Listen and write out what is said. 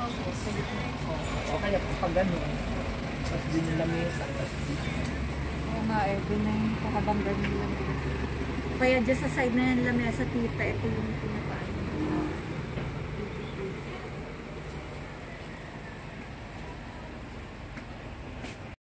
Sa gitna. O kaya pag gano'n. Tapos din yung lamesa. Oo nga doon na yung kakabanggan nila. Kaya dyan sa side na yan lamesa tita, ito yung